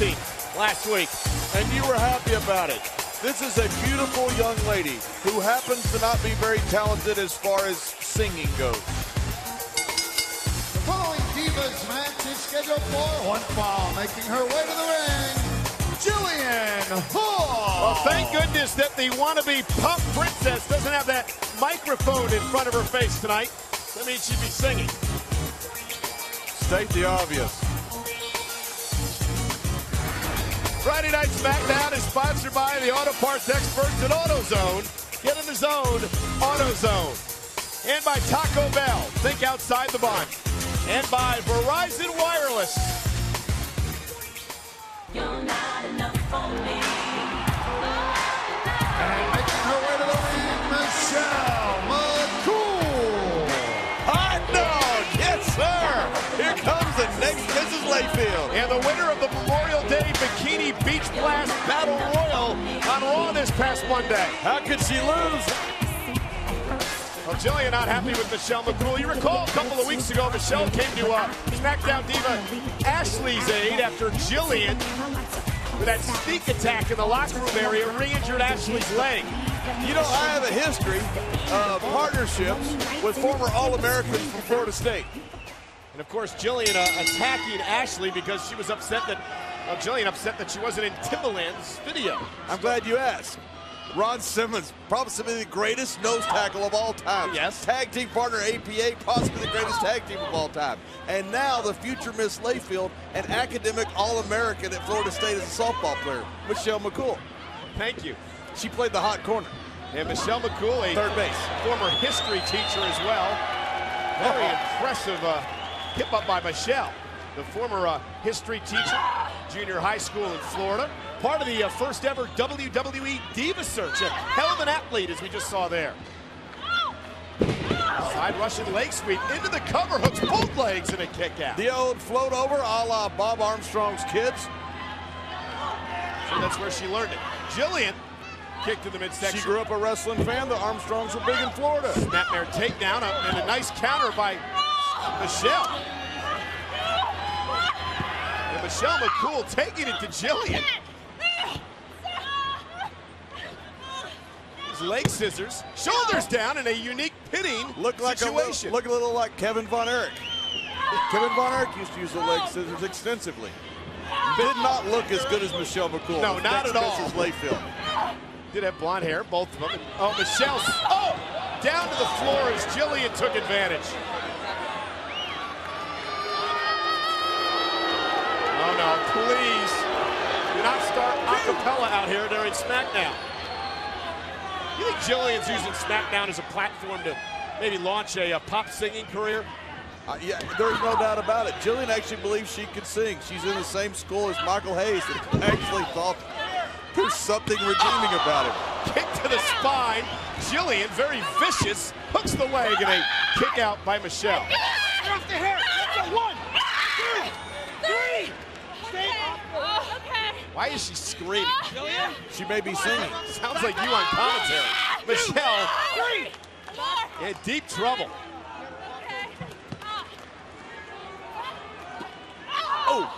16th last week. And you were happy about it. This is a beautiful young lady who happens to not be very talented as far as singing goes. The following Divas match is scheduled for one fall, making her way to the ring, Jillian Hall. Well, thank goodness that the wannabe pop princess doesn't have that microphone in front of her face tonight. That means she'd be singing. State the obvious. Friday Night SmackDown is sponsored by the auto parts experts at AutoZone. Get in the zone, AutoZone. And by Taco Bell, think outside the box. And by Verizon Wireless. You're not enough for me. And making her way to the ring, Michelle McCool. Hot dog, yes sir. Here comes the next Mrs. Layfield. And the winner of the Memorial Day Bikini Beach Blast Battle Royal on Raw this past Monday. How could she lose? Well, Jillian not happy with Michelle McCool. You recall a couple of weeks ago, Michelle came to SmackDown diva Ashley's aid after Jillian, with that sneak attack in the locker room area, re-injured Ashley's leg. You know, I have a history of partnerships with former All-Americans from Florida State. And of course, Jillian attacking Ashley because she was upset that, Jillian upset that she wasn't in Timbaland's video. I'm glad you asked. Ron Simmons, probably the greatest nose tackle of all time. Yes. Tag team partner APA, possibly the greatest tag team of all time. And now the future Miss Layfield, an academic All-American at Florida State as a softball player, Michelle McCool. Thank you. She played the hot corner. And Michelle McCool, a Third base. former history teacher as well. Very impressive hip up by Michelle, the former history teacher, junior high school in Florida. Part of the first ever WWE Diva Search. A hell of an athlete, as we just saw there. Side Russian leg sweep into the cover, hooks both legs and a kick out. The old float over a la Bob Armstrong's kids. So that's where she learned it. Jillian kicked to the midsection. She grew up a wrestling fan. The Armstrongs were big in Florida. Snapmare takedown and a nice counter by Michelle. And Michelle McCool taking it to Jillian. Leg scissors, shoulders down in a unique pitting situation. Look a little like Kevin Von Erich. Kevin Von Erich used to use the leg scissors extensively. Did not look as good as Michelle McCool. No, not at all. Mrs. Layfield. Did have blonde hair, both of them. Oh, Michelle's, down to the floor as Jillian took advantage. Oh no, please do not start a cappella out here during SmackDown. You think Jillian's using SmackDown as a platform to maybe launch a pop singing career? Yeah, there's no doubt about it. Jillian actually believes she can sing. She's in the same school as Michael Hayes and actually thought there's something redeeming about him. Kick to the spine. Jillian, very vicious, hooks the leg and a kick out by Michelle. Off the hair. One, two, three. Stay up. Okay. Why is she screaming? Jillian. She may be singing. Sounds like you on commentary. Michelle in deep trouble. Oh.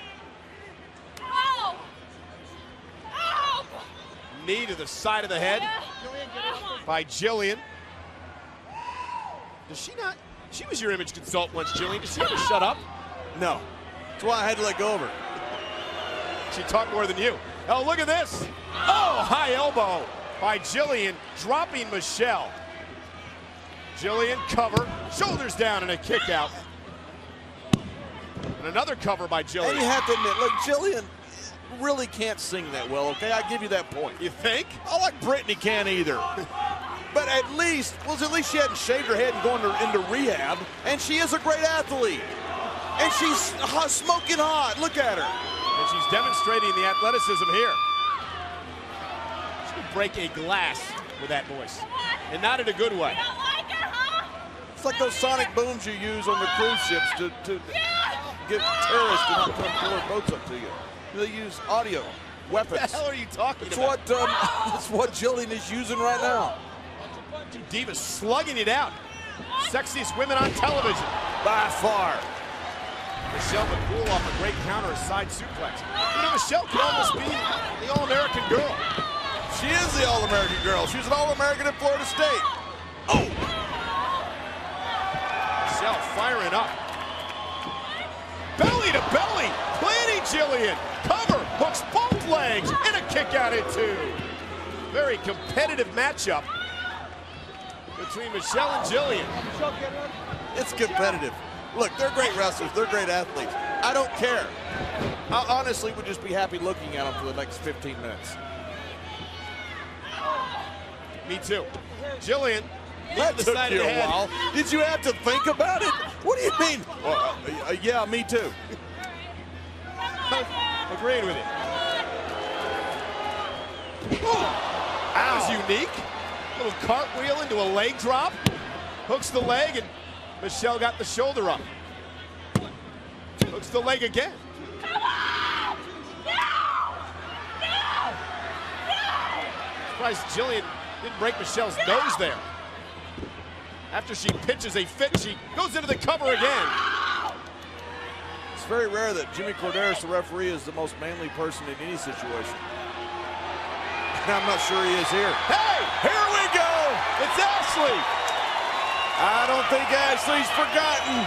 Knee to the side of the head by Jillian. Does she not? She was your image consultant once, Jillian. Does she ever shut up? No. That's why I had to let go of her. She talked more than you. Oh, look at this. Oh, high elbow by Jillian, dropping Michelle. Jillian cover, shoulders down and a kick out. And another cover by Jillian. And you have to admit, look, Jillian really can't sing that well, okay? I give you that point. You think? I like Brittany can't either. But at least she hadn't shaved her head and gone into rehab, and she is a great athlete. And she's smoking hot. Look at her. And she's demonstrating the athleticism here. She can break a glass with that voice, and not in a good way. It's like those sonic booms you use on the cruise ships to get terrorists to not come pull their boats up to you. They use audio weapons. What the hell are you talking It's about? that's what Jillian is using right now. Two divas slugging it out. Sexiest women on television. By far. Michelle McCool off a great counter, a side suplex. You know, Michelle could almost be the All-American girl. She is the All-American girl. She's an All-American at Florida State. Oh! Michelle firing up. Belly to belly, planting Jillian. Cover, hooks both legs, and a kick out at 2. Very competitive matchup between Michelle and Jillian. It's competitive. Look, they're great wrestlers. They're great athletes. I don't care. I honestly would just be happy looking at them for the next 15 minutes. Me too. Jillian. That took you a while. Did you have to think about it? What do you mean? Well, yeah, me too. Agreeing with you. That was unique. Little cartwheel into a leg drop. Hooks the leg, and Michelle got the shoulder up. Hooks the leg again. Surprised Jillian didn't break Michelle's nose there. After she pitches a fit, she goes into the cover again. It's very rare that Jimmy Korderas, the referee, is the most manly person in any situation. And I'm not sure he is here. Hey, here we go. It's Ashley. I don't think Ashley's forgotten.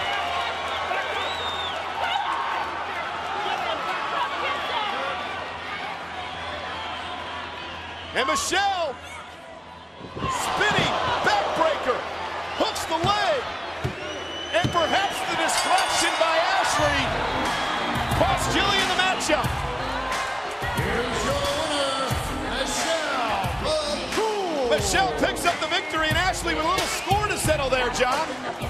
And Michelle, spinning backbreaker, hooks the leg, and perhaps the distraction by Ashley cost Jillian the matchup. Here's your winner, Michelle McCool. Michelle picks up the victory, and Ashley with a little score to settle there, John.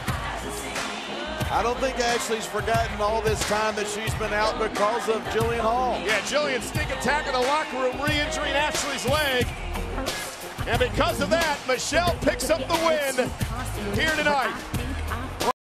I don't think Ashley's forgotten all this time that she's been out because of Jillian Hall. Yeah, Jillian sneak attack in the locker room, re-injuring Ashley's leg. And because of that, Michelle picks up the win here tonight.